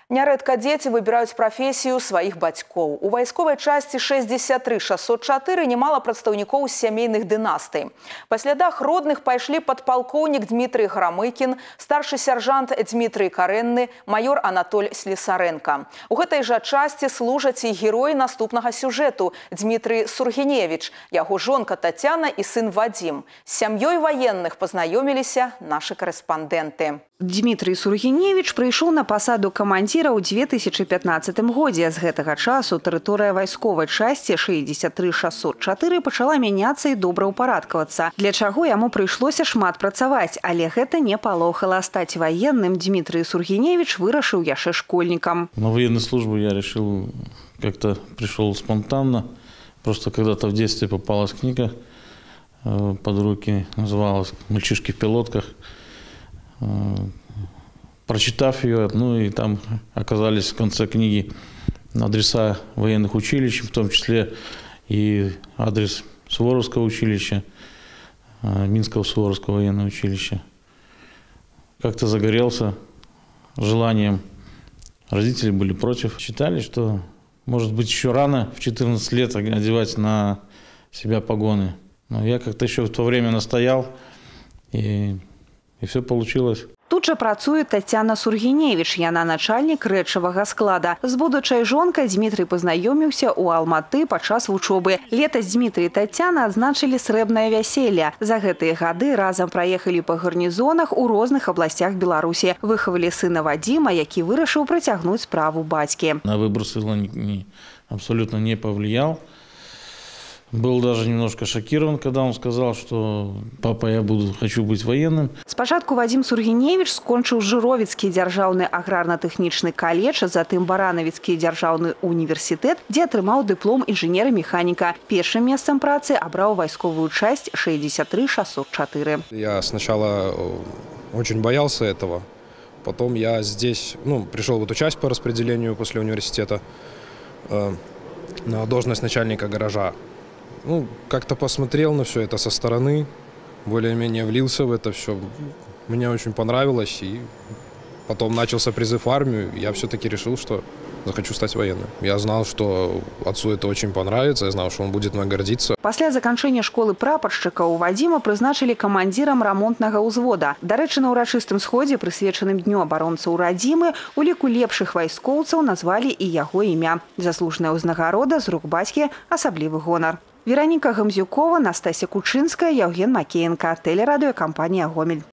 Нярэдка дзеці выбіраюць прафесію сваіх бацькоў. У вайсковай часті 63-604 немало прадстаўнікоў з сямейных дынастый. Па слядах родных пайшлі падпалкоўнік Дмітрий Грамыкін, старшы сяржант Дмітрий Каренны, майор Анатоль Слесаренко. У гэтай жа часті служаць і героі наступнага сюжэту Дмітрий Сургеневич, яго жонка Татьяна і сын Вадим. З сям'ёй ваенных пазнаёміліся нашы карэспандэнты. Дмітрий Сургеневич прыйшоў на пасаду камандзіра ў 2015 годзе. З гэтага часу тэрыторыя вайсковай часці 63-604 пачала мяняцца і добраўпарадкавацца, для чаго яму прыйшлося шмат працаваць, але гэта не палохала. Стаць военным Дмитрий Сургеневич вырашыў яшчэ школьником. На военную службу я решил, как-то пришел спонтанно. Просто когда-то в детстве попалась книга под руки, называлась «Мальчишки в пилотках». Прочитав ее, и там оказались в конце книги адреса военных училищ, в том числе и адрес Суворовского училища, Минского Суворовского военного училища. Как-то загорелся желанием. Родители были против. Считали, что, может быть, еще рано, в 14 лет, одевать на себя погоны. Но я как-то еще в то время настоял, и все получилось. Тут жа працуе Татьяна Сургеневич, яна начальник рэчавага склада. З будучай жонкай Дмітрый пазнаёміўся ў Алматы падчас вучобы. Летась Дмітрый і Татьяна адзначылі срэбнае вяселле. За гэтыя гады разам праехалі па гарнізонах у розных абласцях Беларусі. Выхавалі сына Вадима, які вырашыў працягнуць справу бацькі. На выбор сына абсолютно не повлиял. Был даже немножко шокирован, когда он сказал, что «папа, я хочу быть военным». Спачатку Вадим Сургеневич скончыў Жыровіцкі дзяржаўны аграрна-тэхнічны каледж, затым Баранавіцкі дзяржаўны універсітэт, дзе атрымаў дыплом інжынера-механіка. Первым месцем працы абраў вайсковую часть 63-604. Я сначала очень боялся этого. Потом я здесь, пришел в эту часть по распределению после университета на должность начальника гаража. Как-то посмотрел на все это со стороны, более-менее влился в это все. Мне очень понравилось, и потом начался призыв в армию. Я все-таки решил, что захочу стать военным. Я знал, что отцу это очень понравится, я знал, что он будет мной гордиться. Пасля заканчэння школы прапаршчыка у Вадима прызначылі камандзірам рамонтнага ўзвода. Дарэчы, на ўрачыстым сходзе, прысвечаным дню абаронцаў радзімы, у ліку лепшых вайскоўцаў назвалі і яго імя. Заслужная ўзнагарода з рук бацькі асаблівы гонар. Вероніка Гамзюкова, Настасья Кучинская, Евген Макеенко. Телерадиокомпания «Гомель».